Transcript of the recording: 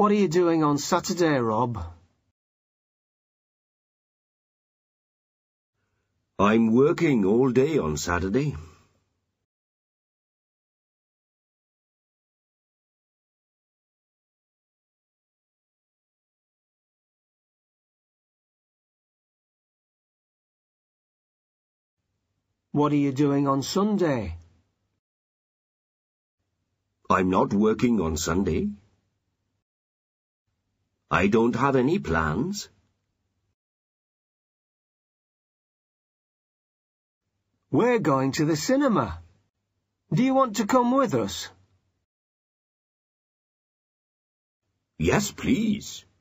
What are you doing on Saturday, Rob? I'm working all day on Saturday. What are you doing on Sunday? I'm not working on Sunday. I don't have any plans. We're going to the cinema. Do you want to come with us? Yes, please.